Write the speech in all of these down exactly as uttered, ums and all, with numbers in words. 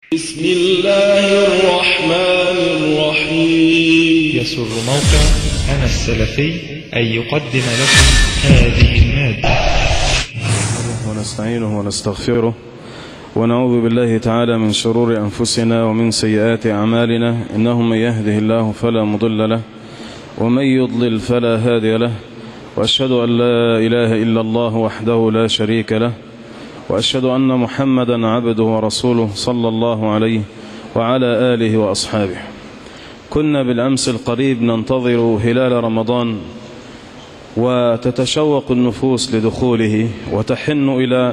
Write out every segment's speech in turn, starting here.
بسم الله الرحمن الرحيم. يسر موقع أنا السلفي أن يقدم لكم هذه المادة. ونستعينه ونستغفره ونعوذ بالله تعالى من شرور أنفسنا ومن سيئات أعمالنا، إنه من يهده الله فلا مضل له ومن يضلل فلا هادي له، وأشهد أن لا إله إلا الله وحده لا شريك له، وأشهد أن محمدا عبده ورسوله صلى الله عليه وعلى آله وأصحابه. كنا بالأمس القريب ننتظر هلال رمضان، وتتشوق النفوس لدخوله وتحن إلى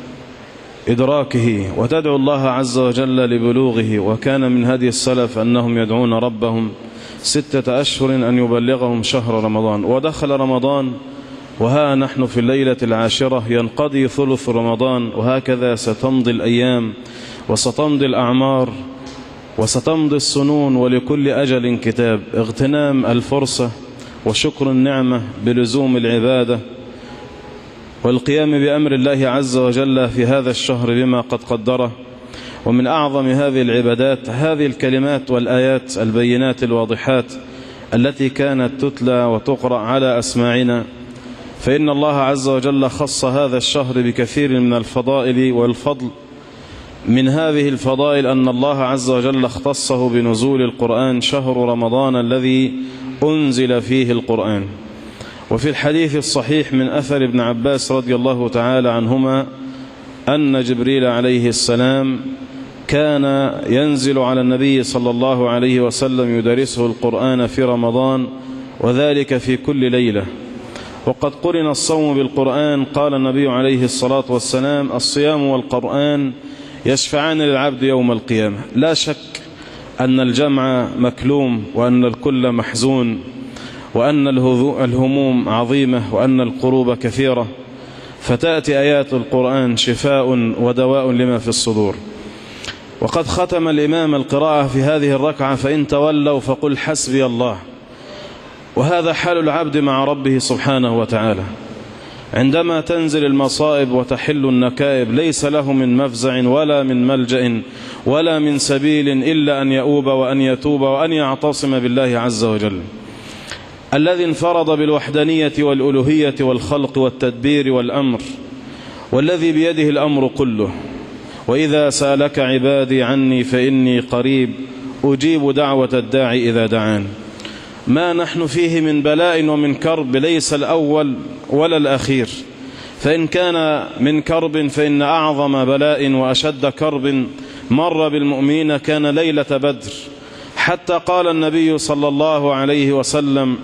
إدراكه وتدعو الله عز وجل لبلوغه. وكان من هدي السلف أنهم يدعون ربهم ستة أشهر أن يبلغهم شهر رمضان. ودخل رمضان وها نحن في الليلة العاشرة، ينقضي ثلث رمضان، وهكذا ستمضي الأيام وستمضي الأعمار وستمضي السنون، ولكل أجل كتاب. اغتنام الفرصة وشكر النعمة بلزوم العبادة والقيام بأمر الله عز وجل في هذا الشهر بما قد قدره. ومن أعظم هذه العبادات هذه الكلمات والآيات البينات الواضحات التي كانت تتلى وتقرأ على أسماعنا، فإن الله عز وجل خص هذا الشهر بكثير من الفضائل والفضل. من هذه الفضائل أن الله عز وجل اختصه بنزول القرآن، شهر رمضان الذي أنزل فيه القرآن. وفي الحديث الصحيح من أثر ابن عباس رضي الله تعالى عنهما أن جبريل عليه السلام كان ينزل على النبي صلى الله عليه وسلم يدرسه القرآن في رمضان، وذلك في كل ليلة. وقد قرن الصوم بالقرآن. قال النبي عليه الصلاة والسلام: الصيام والقرآن يشفعان للعبد يوم القيامة. لا شك أن الجمع مكلوم، وأن الكل محزون، وأن الهموم عظيمة، وأن القروب كثيرة، فتأتي آيات القرآن شفاء ودواء لما في الصدور. وقد ختم الإمام القراءة في هذه الركعة: فإن تولوا فقل حسبي الله. وهذا حال العبد مع ربه سبحانه وتعالى. عندما تنزل المصائب وتحل النكائب ليس له من مفزع ولا من ملجأ ولا من سبيل إلا أن يؤوب وأن يتوب وأن يعتصم بالله عز وجل، الذي انفرد بالوحدانية والألوهية والخلق والتدبير والأمر، والذي بيده الأمر كله. وإذا سألك عبادي عني فإني قريب أجيب دعوة الداعي إذا دعان. ما نحن فيه من بلاء ومن كرب ليس الأول ولا الأخير، فإن كان من كرب فإن أعظم بلاء وأشد كرب مر بالمؤمنين كان ليلة بدر، حتى قال النبي صلى الله عليه وسلم: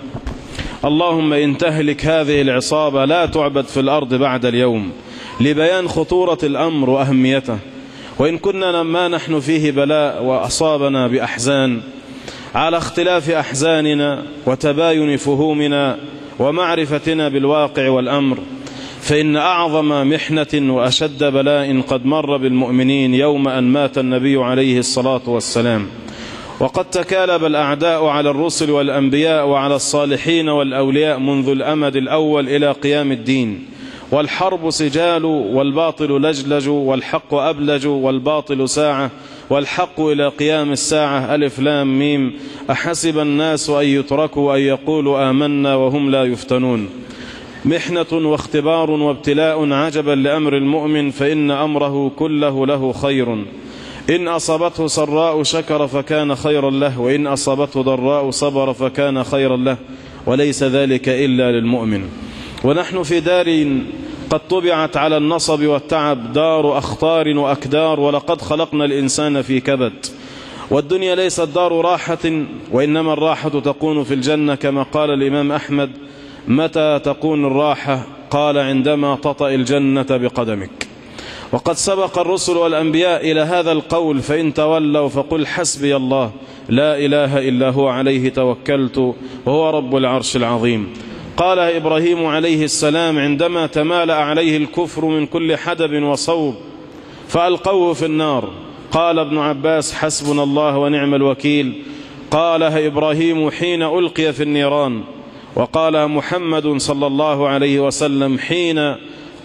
اللهم إن تهلك هذه العصابة لا تعبد في الأرض بعد اليوم، لبيان خطورة الأمر وأهميته. وإن كنا ما نحن فيه بلاء وأصابنا بأحزان على اختلاف أحزاننا وتباين فهومنا ومعرفتنا بالواقع والأمر، فإن أعظم محنة وأشد بلاء قد مر بالمؤمنين يوم أن مات النبي عليه الصلاة والسلام. وقد تكالب الأعداء على الرسل والأنبياء وعلى الصالحين والأولياء منذ الأمد الأول إلى قيام الدين، والحرب سجال والباطل لجلج والحق أبلج والباطل ساعة والحق إلى قيام الساعة. ألف لام ميم. أحسب الناس أن يتركوا أن يقولوا آمنا وهم لا يفتنون. محنة واختبار وابتلاء عجبا لأمر المؤمن، فإن أمره كله له خير. إن أصابته سراء شكر فكان خيرا له، وإن أصابته ضراء صبر فكان خيرا له، وليس ذلك إلا للمؤمن. ونحن في دار قد طبعت على النصب والتعب، دار أخطار وأكدار، ولقد خلقنا الإنسان في كبد. والدنيا ليست دار راحة، وإنما الراحة تكون في الجنة، كما قال الإمام أحمد: متى تكون الراحة؟ قال: عندما تطأ الجنة بقدمك. وقد سبق الرسل والأنبياء إلى هذا القول: فإن تولوا فقل حسبي الله لا إله إلا هو عليه توكلت وهو رب العرش العظيم. قال إبراهيم عليه السلام عندما تمالأ عليه الكفر من كل حدب وصوب فألقوه في النار. قال ابن عباس: حسبنا الله ونعم الوكيل. قالها إبراهيم حين ألقي في النيران، وقال محمد صلى الله عليه وسلم حين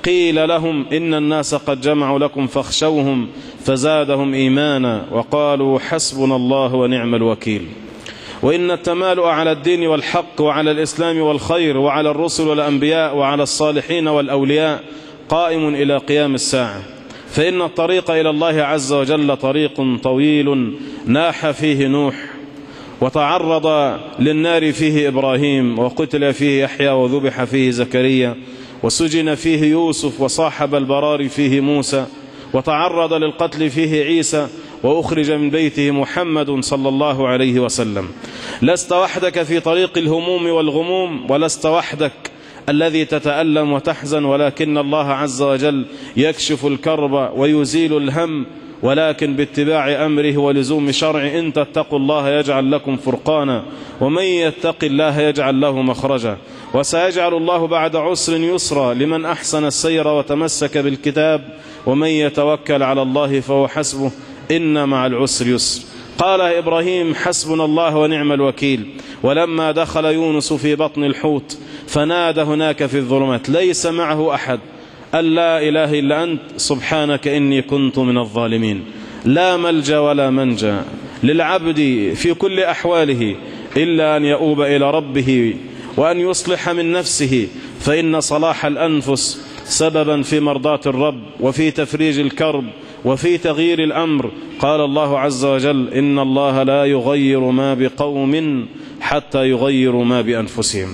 قيل لهم إن الناس قد جمعوا لكم فاخشوهم فزادهم إيمانا وقالوا حسبنا الله ونعم الوكيل. وإن التمالؤ على الدين والحق وعلى الإسلام والخير وعلى الرسل والأنبياء وعلى الصالحين والأولياء قائم إلى قيام الساعة، فإن الطريق إلى الله عز وجل طريق طويل ناح فيه نوح، وتعرض للنار فيه إبراهيم، وقتل فيه يحيى، وذبح فيه زكريا، وسجن فيه يوسف، وصاحب البرار فيه موسى، وتعرض للقتل فيه عيسى، وأخرج من بيته محمد صلى الله عليه وسلم. لست وحدك في طريق الهموم والغموم، ولست وحدك الذي تتألم وتحزن، ولكن الله عز وجل يكشف الكرب ويزيل الهم، ولكن باتباع أمره ولزوم شرع. إن تتقوا الله يجعل لكم فرقانا، ومن يتق الله يجعل له مخرجا، وسيجعل الله بعد عسر يسرا لمن أحسن السير وتمسك بالكتاب، ومن يتوكل على الله فهو حسبه إن مع العسر يسر. قال إبراهيم حسبنا الله ونعم الوكيل. ولما دخل يونس في بطن الحوت فنادى هناك في الظلمات ليس معه أحد أن لا إله إلا أنت سبحانك إني كنت من الظالمين. لا ملجأ ولا منجى للعبد في كل أحواله إلا أن يؤوب إلى ربه وأن يصلح من نفسه، فإن صلاح الأنفس سببا في مرضاة الرب وفي تفريج الكرب وفي تغيير الأمر. قال الله عز وجل إن الله لا يغير ما بقوم حتى يغيروا ما بأنفسهم.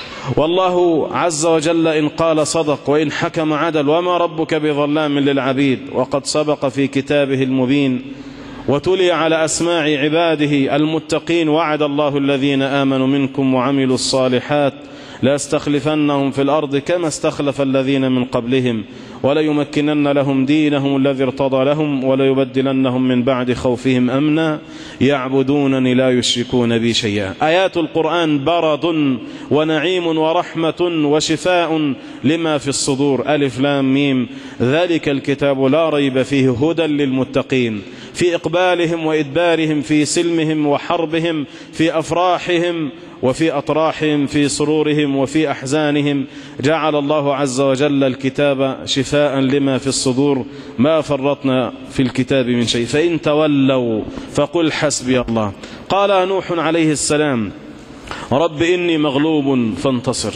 والله عز وجل إن قال صدق وإن حكم عدل، وما ربك بظلام للعبيد. وقد سبق في كتابه المبين وتلي على أسماع عباده المتقين وعد الله الذين آمنوا منكم وعملوا الصالحات ليستخلفنهم في الأرض كما استخلف الذين من قبلهم وليمكنن لهم دينهم الذي ارتضى لهم وليبدلنهم من بعد خوفهم أمنا يعبدونني لا يشركون بي شيئا. آيات القرآن برد ونعيم ورحمة وشفاء لما في الصدور. ألف لام ميم ذلك الكتاب لا ريب فيه هدى للمتقين في إقبالهم وإدبارهم، في سلمهم وحربهم، في أفراحهم وفي أطراحهم، في سرورهم وفي أحزانهم. جعل الله عز وجل الكتاب شفاء لما في الصدور، ما فرطنا في الكتاب من شيء. فإن تولوا فقل حسبي الله. قال نوح عليه السلام رب إني مغلوب فانتصر،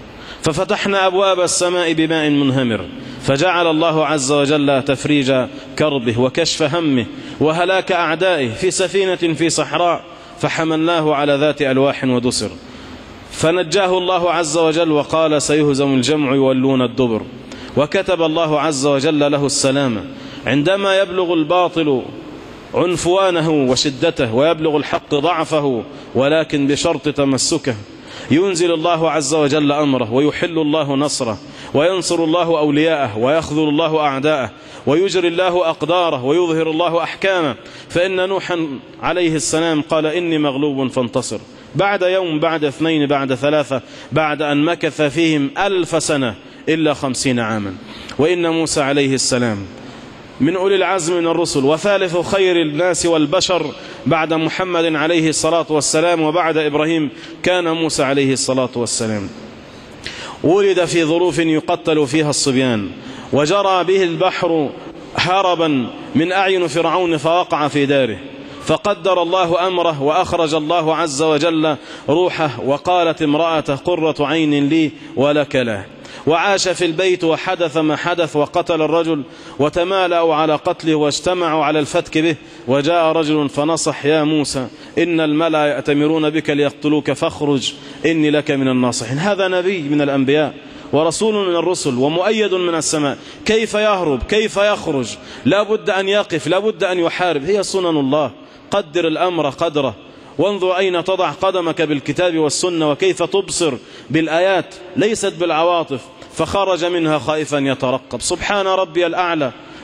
ففتحنا أبواب السماء بماء منهمر، فجعل الله عز وجل تفريج كربه وكشف همه وهلاك أعدائه في سفينة في صحراء، فحملناه على ذات ألواح ودسر، فنجاه الله عز وجل وقال سيهزم الجمع يولون الدبر. وكتب الله عز وجل له السلامة عندما يبلغ الباطل عنفوانه وشدته ويبلغ الحق ضعفه، ولكن بشرط تمسكه. ينزل الله عز وجل أمره ويحل الله نصره وينصر الله أولياءه ويخذل الله أعداءه ويجري الله أقداره ويظهر الله أحكامه. فإن نوحا عليه السلام قال إني مغلوب فانتصر، بعد يوم، بعد اثنين، بعد ثلاثة، بعد أن مكث فيهم ألف سنة إلا خمسين عاما. وإن موسى عليه السلام من أولي العزم من الرسل وثالث خير الناس والبشر بعد محمد عليه الصلاة والسلام وبعد إبراهيم كان موسى عليه الصلاة والسلام. ولد في ظروف يقتل فيها الصبيان، وجرى به البحر هربا من أعين فرعون فوقع في داره، فقدر الله أمره وأخرج الله عز وجل روحه، وقالت امرأة قرة عين لي ولك له. وعاش في البيت وحدث ما حدث، وقتل الرجل وتمالأوا على قتله واجتمعوا على الفتك به. وجاء رجل فنصح يا موسى إن الملأ يأتمرون بك ليقتلوك فاخرج إني لك من الناصحين. هذا نبي من الأنبياء ورسول من الرسل ومؤيد من السماء، كيف يهرب؟ كيف يخرج؟ لا بد أن يقف، لا بد أن يحارب. هي سنن الله، قدر الأمر قدره، وانظر أين تضع قدمك بالكتاب والسنة وكيف تبصر بالآيات ليست بالعواطف. فخرج منها خائفا يترقب، سبحان ربي الأعلى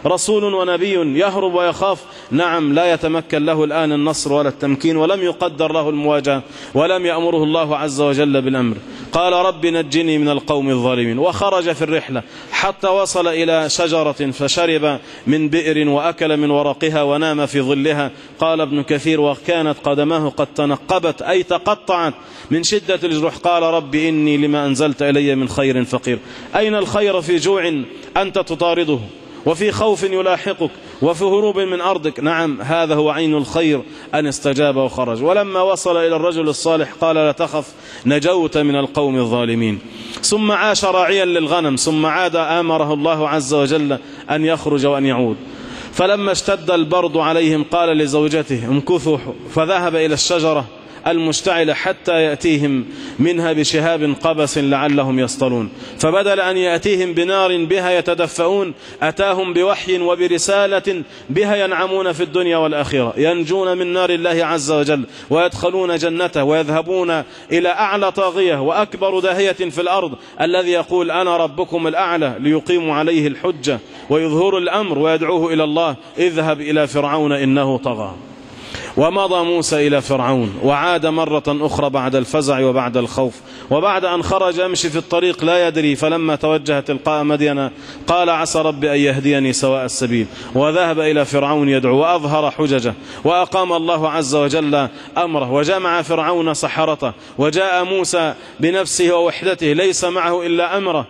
رسول ونبي يهرب ويخاف؟ نعم، لا يتمكن له الآن النصر ولا التمكين، ولم يقدر له المواجهة، ولم يأمره الله عز وجل بالأمر. قال رب نجني من القوم الظالمين، وخرج في الرحلة حتى وصل إلى شجرة فشرب من بئر وأكل من ورقها ونام في ظلها. قال ابن كثير: وكانت قدماه قد تنقبت أي تقطعت من شدة الجروح. قال رب إني لما أنزلت إلي من خير فقير. أين الخير في جوع أنت تطارده، وفي خوف يلاحقك، وفي هروب من أرضك؟ نعم، هذا هو عين الخير أن استجاب وخرج. ولما وصل إلى الرجل الصالح قال: لا تخف، نجوت من القوم الظالمين. ثم عاش راعيا للغنم، ثم عاد آمره الله عز وجل أن يخرج وأن يعود. فلما اشتد البرد عليهم قال لزوجته: امكثوا، فذهب إلى الشجرة المشتعلة حتى يأتيهم منها بشهاب قبس لعلهم يصطلون. فبدل أن يأتيهم بنار بها يتدفئون، أتاهم بوحي وبرسالة بها ينعمون في الدنيا والآخرة، ينجون من نار الله عز وجل ويدخلون جنته، ويذهبون إلى أعلى طاغية وأكبر داهية في الأرض الذي يقول: أنا ربكم الأعلى، ليقيموا عليه الحجة ويظهروا الأمر ويدعوه إلى الله. اذهب إلى فرعون إنه طغى. ومضى موسى إلى فرعون، وعاد مرة أخرى بعد الفزع وبعد الخوف، وبعد أن خرج يمشي في الطريق لا يدري، فلما توجه تلقاء مدين قال: عسى ربي أن يهديني سواء السبيل. وذهب إلى فرعون يدعو وأظهر حججه، وأقام الله عز وجل أمره، وجمع فرعون سحرته، وجاء موسى بنفسه ووحدته ليس معه إلا أمره،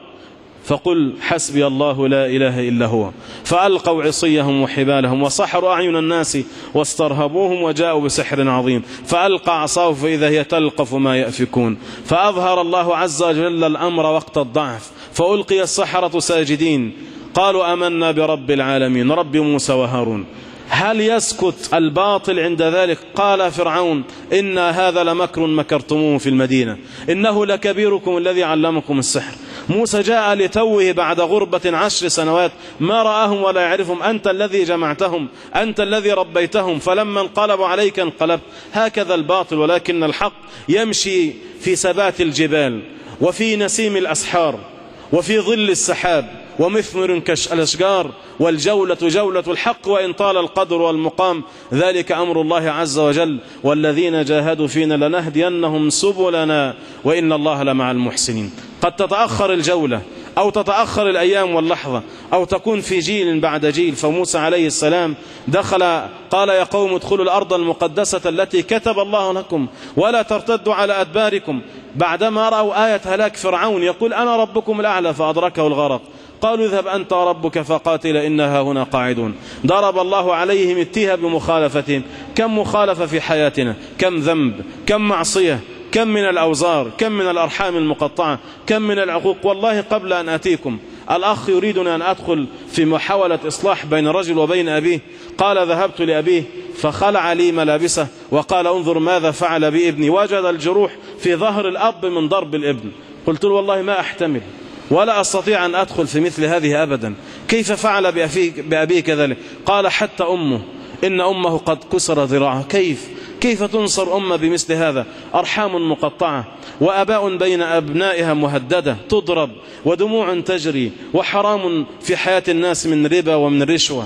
فقل حسبي الله لا إله إلا هو. فألقوا عصيهم وحبالهم وسحروا أعين الناس واسترهبوهم وجاءوا بسحر عظيم. فألقى عصاه فإذا هي تلقف ما يأفكون. فأظهر الله عز وجل الأمر وقت الضعف، فألقي السحرة ساجدين، قالوا آمنا برب العالمين رب موسى وهارون. هل يسكت الباطل عند ذلك؟ قال فرعون: إن هذا لمكر مكرتموه في المدينة، إنه لكبيركم الذي علمكم السحر. موسى جاء لتوه بعد غربة عشر سنوات، ما رآهم ولا يعرفهم، أنت الذي جمعتهم، أنت الذي ربيتهم، فلما انقلبوا عليك انقلبت. هكذا الباطل، ولكن الحق يمشي في سبات الجبال، وفي نسيم الأسحار، وفي ظل السحاب، ومثمر كالأشجار، والجولة جولة الحق وإن طال القدر والمقام. ذلك أمر الله عز وجل: والذين جاهدوا فينا لنهدينهم سبلنا وإن الله لمع المحسنين. قد تتأخر الجولة أو تتأخر الأيام واللحظة، أو تكون في جيل بعد جيل. فموسى عليه السلام دخل قال: يا قوم ادخلوا الأرض المقدسة التي كتب الله لكم ولا ترتدوا على أدباركم. بعدما رأوا آية هلاك فرعون يقول: أنا ربكم الأعلى، فأدركه الغرق. قالوا: اذهب أنت وربك فقاتل إنها هنا قاعدون. ضرب الله عليهم التيه بمخالفتهم. كم مخالفة في حياتنا، كم ذنب، كم معصية، كم من الأوزار، كم من الأرحام المقطعة، كم من العقوق. والله قبل أن أتيكم الأخ يريدني أن أدخل في محاولة إصلاح بين رجل وبين أبيه. قال: ذهبت لأبيه فخلع لي ملابسه وقال: انظر ماذا فعل بي ابني. وجد الجروح في ظهر الأب من ضرب الابن. قلت له: والله ما أحتمل ولا أستطيع أن أدخل في مثل هذه أبدا، كيف فعل بأبيه كذلك؟ قال: حتى أمه، إن أمه قد كسر ذراعها. كيف كيف تنصر أمة بمثل هذا؟ أرحام مقطعة، وأباء بين أبنائها مهددة تضرب، ودموع تجري، وحرام في حياة الناس من ربا ومن رشوة.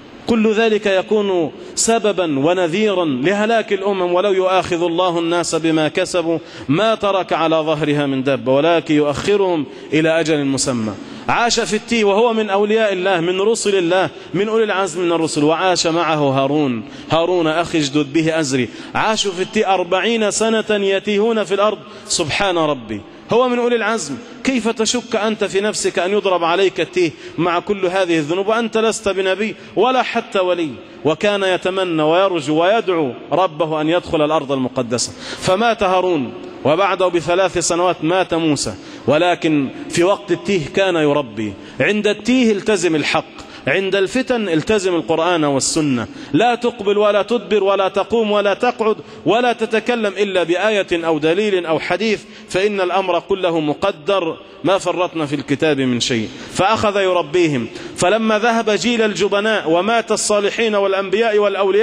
كل ذلك يكون سببا ونذيرا لهلاك الأمم. ولو يؤاخذ الله الناس بما كسبوا ما ترك على ظهرها من دابة، ولكن يؤخرهم إلى أجل مسمى. عاش في التيه وهو من أولياء الله، من رسل الله، من أولي العزم من الرسل. وعاش معه هارون، هارون أخي اشدد به أزري. عاشوا في التيه أربعين سنة يتيهون في الأرض. سبحان ربي، هو من أولي العزم. كيف تشك أنت في نفسك أن يضرب عليك التيه مع كل هذه الذنوب وأنت لست بنبي ولا حتى ولي؟ وكان يتمنى ويرجو ويدعو ربه أن يدخل الأرض المقدسة. فمات هارون، وبعده بثلاث سنوات مات موسى. ولكن في وقت التيه كان يربي. عند التيه التزم الحق، عند الفتن التزم القرآن والسنة. لا تقبل ولا تدبر ولا تقوم ولا تقعد ولا تتكلم إلا بآية أو دليل أو حديث، فإن الأمر كله مقدر، ما فرطنا في الكتاب من شيء. فأخذ يربيهم. فلما ذهب جيل الجبناء ومات الصالحين والأنبياء والأولياء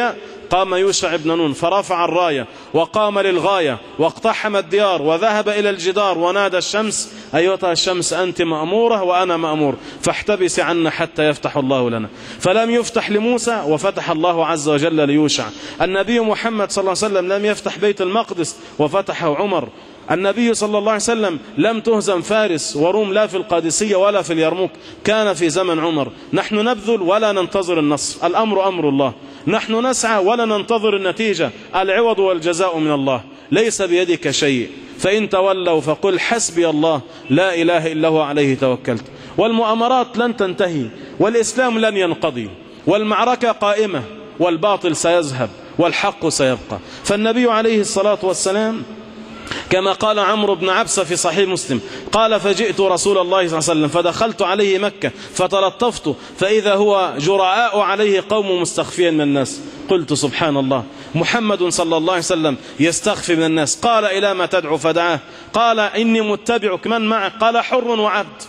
قام يوشع بن نون فرفع الراية وقام للغاية واقتحم الديار وذهب إلى الجدار ونادى الشمس: أيتها الشمس أنت مأمورة وأنا مأمور، فاحتبس عنا حتى يفتح الله لنا. فلم يفتح لموسى وفتح الله عز وجل ليوشع. النبي محمد صلى الله عليه وسلم لم يفتح بيت المقدس وفتحه عمر. النبي صلى الله عليه وسلم لم تهزم فارس وروم لا في القادسية ولا في اليرموك، كان في زمن عمر. نحن نبذل ولا ننتظر النصر، الأمر أمر الله. نحن نسعى ولا ننتظر النتيجة، العوض والجزاء من الله، ليس بيدك شيء. فإن تولوا فقل حسبي الله لا إله إلا هو عليه توكلت. والمؤامرات لن تنتهي، والإسلام لن ينقضي، والمعركة قائمة، والباطل سيذهب والحق سيبقى. فالنبي عليه الصلاة والسلام كما قال عمرو بن عبسة في صحيح مسلم قال: فجئت رسول الله صلى الله عليه وسلم فدخلت عليه مكة فتلطفت فإذا هو جراء عليه قوم مستخفيا من الناس. قلت: سبحان الله، محمد صلى الله عليه وسلم يستخفي من الناس. قال: إلى ما تدعو؟ فدعاه. قال: إني متبعك، من معك؟ قال: حر وعبد،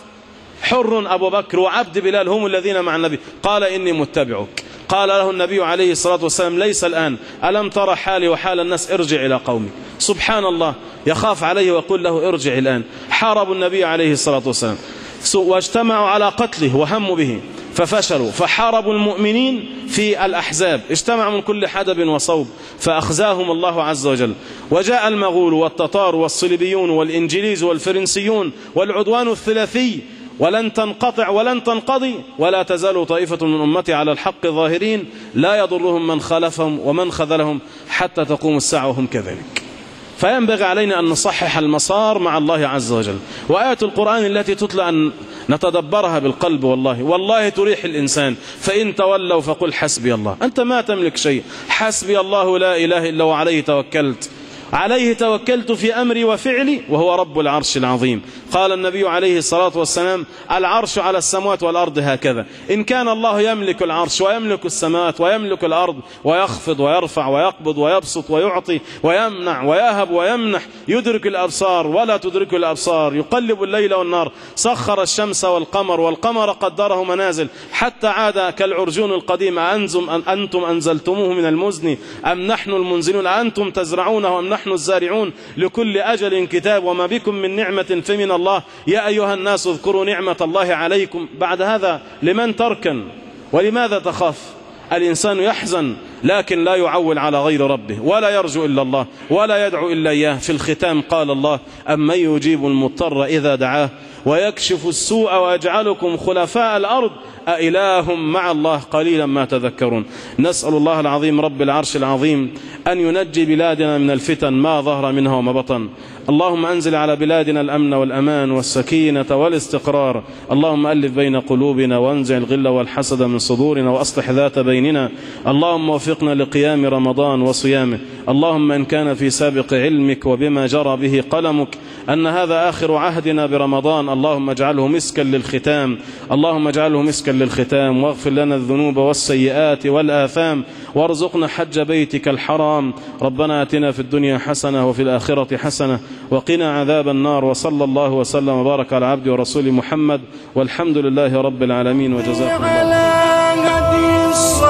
حر أبو بكر وعبد بلال هم الذين مع النبي. قال: إني متبعك. قال له النبي عليه الصلاة والسلام: ليس الآن، ألم ترى حالي وحال الناس؟ ارجع إلى قومي. سبحان الله، يخاف عليه ويقول له: ارجع الآن. حاربوا النبي عليه الصلاة والسلام واجتمعوا على قتله وهموا به ففشلوا، فحاربوا المؤمنين في الأحزاب، اجتمعوا من كل حدب وصوب فأخزاهم الله عز وجل. وجاء المغول والتتار والصليبيون والإنجليز والفرنسيون والعدوان الثلاثي، ولن تنقطع ولن تنقضي، ولا تزال طائفة من أمتي على الحق ظاهرين لا يضرهم من خالفهم ومن خذلهم حتى تقوم الساعة وهم كذلك. فينبغي علينا أن نصحح المسار مع الله عز وجل. وآيات القرآن التي تتلى أن نتدبرها بالقلب، والله والله تريح الإنسان. فإن تولوا فقل حسبي الله، أنت ما تملك شيء، حسبي الله لا إله إلا هو عليه توكلت، عليه توكلت في أمري وفعلي وهو رب العرش العظيم. قال النبي عليه الصلاة والسلام: العرش على السماوات والأرض هكذا. إن كان الله يملك العرش ويملك السماوات ويملك الأرض، ويخفض ويرفع ويقبض ويبسط ويعطي ويمنع ويهب ويمنح، يدرك الأبصار ولا تدرك الأبصار، يقلب الليل والنار، سخر الشمس والقمر والقمر قدره منازل حتى عاد كالعرجون القديم. أنزم أن أنتم أنزلتموه من المزن أم نحن المنزلون؟ أنتم تزرعونه أم نحن الزارعون؟ لكل أجل كتاب وما بكم من نعمة فمن الله. يا أيها الناس اذكروا نعمة الله عليكم. بعد هذا لمن تركن ولماذا تخاف؟ الإنسان يحزن لكن لا يعول على غير ربه، ولا يرجو إلا الله، ولا يدعو إلا إياه. في الختام قال الله: أمن يجيب المضطر إذا دعاه ويكشف السوء ويجعلكم خلفاء الأرض أإله مع الله قليلا ما تذكرون. نسأل الله العظيم رب العرش العظيم أن ينجي بلادنا من الفتن ما ظهر منها وما بطن. اللهم أنزل على بلادنا الأمن والأمان والسكينة والاستقرار. اللهم ألف بين قلوبنا وانزع الغل والحسد من صدورنا وأصلح ذات بيننا. اللهم وفقنا لقيام رمضان وصيامه. اللهم إن كان في سابق علمك وبما جرى به قلمك أن هذا آخر عهدنا برمضان، اللهم اجعله مسكا للختام، اللهم اجعله مسكا للختام، واغفر لنا الذنوب والسيئات والآثام، وارزقنا حج بيتك الحرام. ربنا آتنا في الدنيا حسنة وفي الآخرة حسنة وقنا عذاب النار. وصلى الله وسلم وبارك على عبد ورسول محمد، والحمد لله رب العالمين، وجزاكم الله. على هدي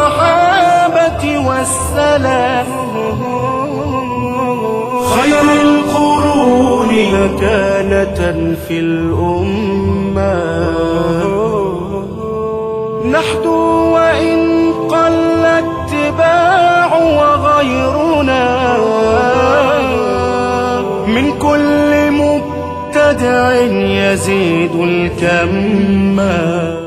الصحابة والسلام خير القرون مكانة في الأمة، نحدو وإن قل اتباع وغيرنا من كل مبتدع يزيد الكم.